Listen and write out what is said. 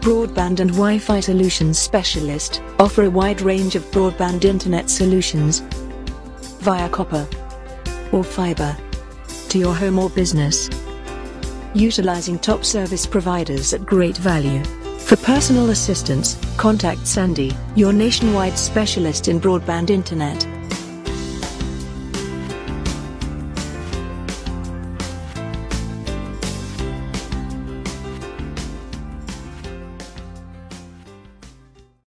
Broadband and Wi-Fi solutions specialist, offer a wide range of broadband internet solutions via copper or fiber to your home or business, utilizing top service providers at great value. For personal assistance, contact Sandy, your nationwide specialist in broadband internet.